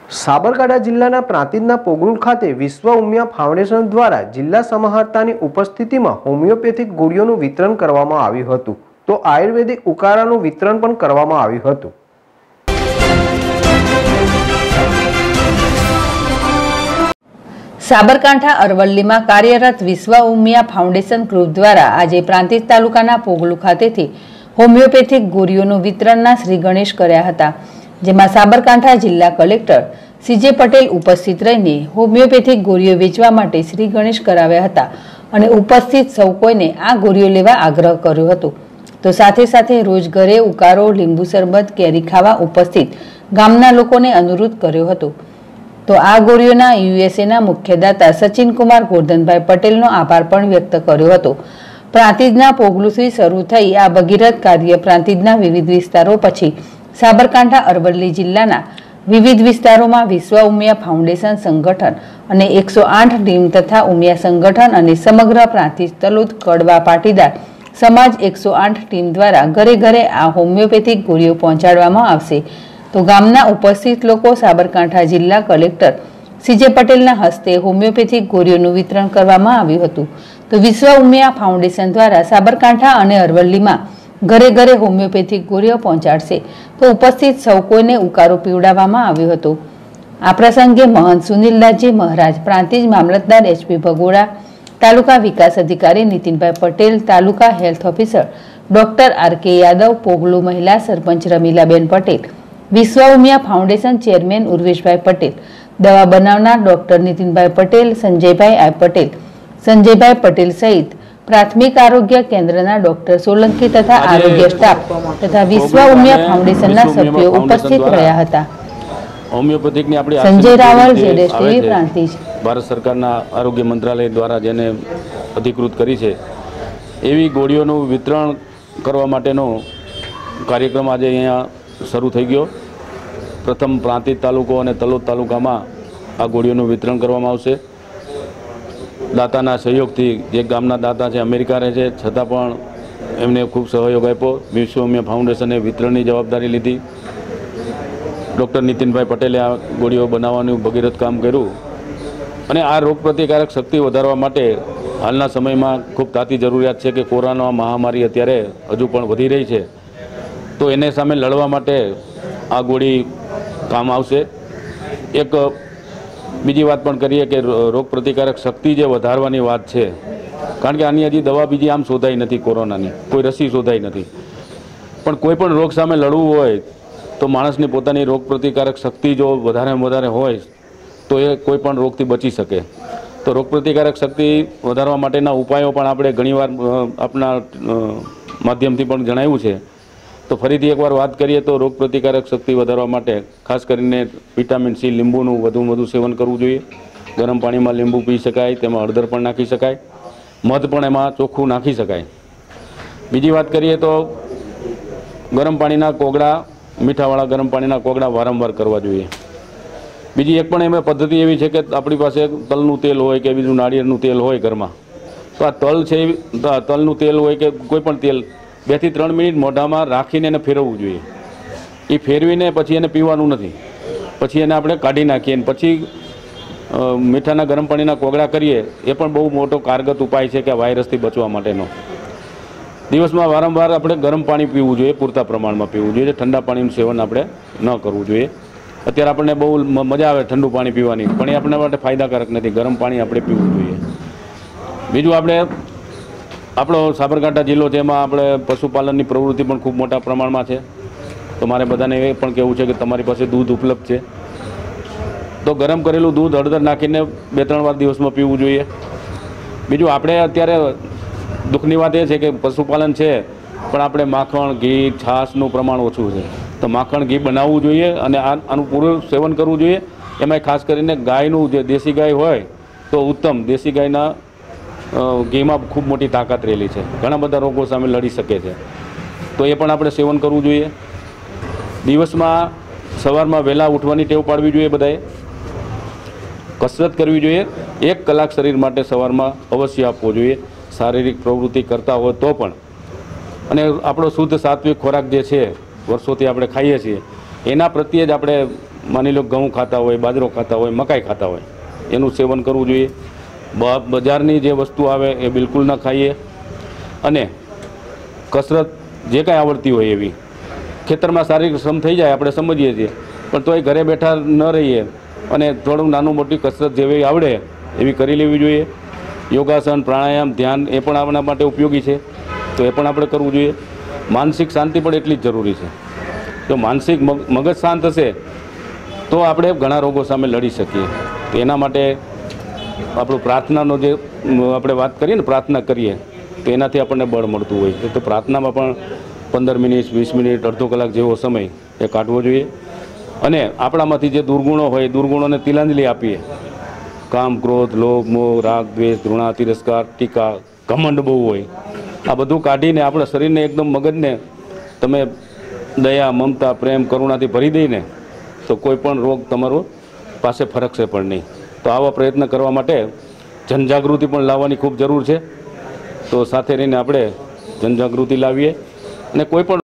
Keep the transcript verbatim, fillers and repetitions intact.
સાબરકાંઠા જિલ્લાના પ્રાંતિજના પોગલુલ ખાતે વિશ્વ ઉમિયા ફાઉન્ડેશન દ્વારા જિલ્લા સમાહર્તાની ઉપસ્થિતિમાં હોમિયોપેથિક ગોળીઓનું વિતરણ કરવામાં આવ્યું હતું તો આયુર્વેદિક ઉકાળાનું વિતરણ પણ કરવામાં આવ્યું હતું। સાબરકાંઠા અરવલ્લીમાં કાર્યરત વિશ્વ ઉમિયા ફાઉન્ડેશન ગ્રુપ દ્વારા આજે પ્રાંતિજ તાલુકાના પોગલું ખાતેથી હોમિયોપેથિક ગોળીઓનું વિતરણના શ્રી ગણેશ કર્યા હતા, જેમાં સાબરકાંઠા જિલ્લા કલેક્ટર સીજે પટેલ ઉપસ્થિત રહીને હોમિયોપેથિક ગોળીઓ વેચવા માટે શ્રી ગણેશ કરાવ્યા હતા અને ઉપસ્થિત સૌ કોઈને આ ગોળીઓ લેવા આગ્રહ કર્યો હતો। તો સાથે સાથે રોજ ઘરે ઉકાળો, લીંબુ શરબત, કેરી ખાવા ઉપસ્થિત ગામના લોકોને અનુરોધ કર્યો હતો। તો આ ગોળીઓના યુએસએના મુખ્યદાતા સચિન કુમાર ગોરધનભાઈ પટેલનો આભાર પણ વ્યક્ત કર્યો હતો। પ્રાંતિજના પોગલુથી શરૂ થઈ આ ભગીરથ કાર્ય પ્રાંતિજના વિવિધ વિસ્તારો પછી સાબરકાંઠા અરવલ્લી જિલ્લાના વિવિધ વિસ્તારોમાં વિશ્વ ઉમિયા ફાઉન્ડેશન સંગઠન અને એકસો આઠ ટીમ તથા ઉમિયા સંગઠન અને સમગ્ર પ્રાંતિજ તલોદ કડવા પાટીદાર સમાજ એકસો આઠ ટીમ દ્વારા ઘરે ઘરે આ હોમિયોપેથિક ગોળીઓ પહોંચાડવામાં આવશે। તો ગામના ઉપસ્થિત લોકો સાબરકાંઠા જિલ્લા કલેક્ટર સીજે પટેલના હસ્તે હોમિયોપેથિક ગોળીઓનું વિતરણ કરવામાં આવ્યું હતું। તો વિશ્વ ઉમિયા ફાઉન્ડેશન દ્વારા સાબરકાંઠા અને અરવલ્લીમાં ઘરે ઘરે હોમિયોપેથિક ગોળીઓ પહોંચાડશે તો ઉપસ્થિત સૌ કોઈને ઉકાળો પીવડાવવામાં આવ્યો હતો। આ પ્રસંગે મહંત સુનિલદાસજી મહારાજ, પ્રાંતિજ મામલતદાર એચપી ભગોડા, તાલુકા વિકાસ અધિકારી Nitinbhai Patel, taluka health officer doctor R K Yadav, Poglu મહિલા સરપંચ રમીલાબેન પટેલ, વિશ્વ ઉમિયા ફાઉન્ડેશન ચેરમેન ઉર્વેશભાઈ પટેલ, દવા બનાવનાર ડોક્ટર નીતિનભાઈ પટેલ, સંજયભાઈ આઈ પટેલ, સંજયભાઈ પટેલ સહિત પ્રાથમિક આરોગ્ય કેન્દ્રના ડોક્ટર સોલંકી તથા આરોગ્ય સ્ટાફ તથા વિશ્વ ઉમિયા ફાઉન્ડેશનના સભ્યો ઉપસ્થિત રહ્યા હતા। હોમિયોપેથિકની આપણી સંજય રાવલ, જેડેશ ટીવી, પ્રાંતિજ। ભારત સરકારના આરોગ્ય મંત્રાલય દ્વારા જેને અધિકૃત કરી છે એવી ગોળીઓનું વિતરણ કરવા માટેનો કાર્યક્રમ આજે અહીંયા શરૂ થઈ ગયો। પ્રથમ પ્રાંતિજ તાલુકો અને તલોદ તાલુકામાં આ ગોળીઓનું વિતરણ કરવામાં આવશે। દાતાના સહયોગથી, જે ગામના દાતા છે અમેરિકા રહે છે છતાં પણ એમને ખૂબ સહયોગ આપ્યો। વિશ્વ ઉમિયા ફાઉન્ડેશને વિતરણની જવાબદારી લીધી। ડૉક્ટર નીતિનભાઈ પટેલે આ ગોળીઓ બનાવવાનું ભગીરથ કામ કર્યું અને આ રોગ પ્રતિકારક શક્તિ વધારવા માટે હાલના સમયમાં ખૂબ તાતી જરૂરિયાત છે કે કોરોના મહામારી અત્યારે હજુ પણ વધી રહી છે, તો એને સામે લડવા માટે આ ગોળી કામ આવશે। એક બીજી વાત પણ કરીએ કે રોગ પ્રતિકારક શક્તિ જે વધારવાની વાત છે, કારણ કે આની હજી દવા બીજી આમ શોધાઈ નથી, કોરોનાની કોઈ રસી શોધાઈ નથી, પણ કોઈ પણ રોગ સામે લડવું હોય તો માણસની પોતાની રોગ પ્રતિકારક શક્તિ જો વધારેમાં વધારે હોય તો એ કોઈ પણ રોગથી બચી શકે। તો રોગ પ્રતિકારક શક્તિ વધારવા માટેના ઉપાયો પણ આપણે ઘણીવાર આપણા માધ્યમથી પણ જણાવ્યું છે। તો ફરીથી એકવાર વાત કરીએ તો રોગ પ્રતિકારક શક્તિ વધારવા માટે ખાસ કરીને વિટામિન સી, લીંબુનું વધુમાં વધુ સેવન કરવું જોઈએ। ગરમ પાણીમાં લીંબુ પી શકાય, તેમાં હળદર પણ નાખી શકાય, મધ પણ એમાં ચોખ્ખું નાખી શકાય। બીજી વાત કરીએ તો ગરમ પાણીના કોગળા, મીઠાવાળા ગરમ પાણીના કોગળા વારંવાર કરવા જોઈએ। બીજી એક પણ એમાં પદ્ધતિ એવી છે કે આપણી પાસે તલનું તેલ હોય કે બીજું નાળિયેરનું તેલ હોય ઘરમાં, તો આ તલ છે, તલનું તેલ હોય કે કોઈ પણ તેલ બે થી ત્રણ મિનિટ મોઢામાં રાખીને એને ફેરવવું જોઈએ। એ ફેરવીને પછી એને પીવાનું નથી, પછી એને આપણે કાઢી નાખીએ અને પછી મીઠાના ગરમ પાણીના કોગળા કરીએ। એ પણ બહુ મોટો કારગત ઉપાય છે કે વાયરસથી બચવા માટેનો। દિવસમાં વારંવાર આપણે ગરમ પાણી પીવું જોઈએ, પૂરતા પ્રમાણમાં પીવું જોઈએ, ઠંડા પાણીનું સેવન આપણે ન કરવું જોઈએ। અત્યારે આપણને બહુ મજા આવે ઠંડુ પાણી પીવાની, પણ એ આપણા માટે ફાયદાકારક નથી, ગરમ પાણી આપણે પીવું જોઈએ। બીજું, આપણે આપણો સાબરકાંઠા જિલ્લો છે, એમાં આપણે પશુપાલનની પ્રવૃત્તિ પણ ખૂબ મોટા પ્રમાણમાં છે। તો મારે બધાને એ પણ કહેવું છે કે તમારી પાસે દૂધ ઉપલબ્ધ છે તો ગરમ કરેલું દૂધ હળદર નાખીને બે ત્રણ વાર દિવસમાં પીવું જોઈએ। બીજું, આપણે અત્યારે દુઃખની વાત એ છે કે પશુપાલન છે પણ આપણે માખણ, ઘી, છાશનું પ્રમાણ ઓછું છે, તો માખણ, ઘી બનાવવું જોઈએ અને આનું પૂરું સેવન કરવું જોઈએ। એમાં ખાસ કરીને ગાયનું, જે દેશી ગાય હોય તો ઉત્તમ, દેશી ગાયના ઘીમાં ખૂબ મોટી તાકાત રહેલી છે, ઘણા બધા રોગો સામે લડી શકે છે, તો એ પણ આપણે સેવન કરવું જોઈએ। દિવસમાં સવારમાં વહેલા ઉઠવાની ટેવ પાડવી જોઈએ બધાએ। કસરત કરવી જોઈએ, એક કલાક શરીર માટે સવારમાં અવશ્ય આપવો જોઈએ, શારીરિક પ્રવૃત્તિ કરતા હોય તો પણ। અને આપણો શુદ્ધ સાત્વિક ખોરાક જે છે વર્ષોથી આપણે ખાઈએ છીએ એના પ્રત્યે જ આપણે માની લો ઘઉં ખાતા હોય, બાજરો ખાતા હોય, મકાઈ ખાતા હોય, એનું સેવન કરવું જોઈએ. બ- બજારની જે વસ્તુ આવે એ બિલકુલ ન ખાઈએ. અને કસરત જે કાંઈ આવડતી હોય એવી, ખેતરમાં શારીરિક શ્રમ થઈ જાય આપણે સમજીએ છીએ, પણ તોય ઘરે બેઠા ન રહીએ અને થોડું નાનું મોટી કસરત જેવી આવડે એવી કરી લેવી જોઈએ. યોગાસન, પ્રાણાયામ, ધ્યાન એ પણ આપણા માટે ઉપયોગી છે, તો એ પણ આપણે કરવું જોઈએ. માનસિક શાંતિ પણ એટલી જ જરૂરી છે. જો માનસિક મગ મગજ શાંત હશે તો આપણે ઘણા રોગો સામે લડી શકીએ. તો એના માટે આપણું પ્રાર્થનાનો જે આપણે વાત કરીએ ને, પ્રાર્થના કરીએ તો એનાથી આપણને બળ મળતું હોય છે. તો પ્રાર્થનામાં પણ પંદર મિનિટ, વીસ મિનિટ, અડધો કલાક જેવો સમય એ કાઢવો જોઈએ. અને આપણામાંથી જે દુર્ગુણો હોય એ દુર્ગુણોને તિલાંજલિ આપીએ. કામ, ક્રોધ, લોભ, મોહ, રાગ, દ્વેષ, ઘૃણા, તિરસ્કાર, ટીકા, ઘમંડ બહુ હોય, આ બધું કાઢીને આપણા શરીરને એકદમ મગજને તમે દયા, મમતા, પ્રેમ, કરુણાથી ભરી દઈને તો કોઈ પણ રોગ તમારો પાસે ફરકશે પણ નહીં. તો આવા પ્રયત્ન કરવા માટે જનજાગૃતિ પણ લાવવાની ખૂબ જરૂર છે. તો સાથે રહીને આપણે જનજાગૃતિ લાવીએ અને કોઈ પણ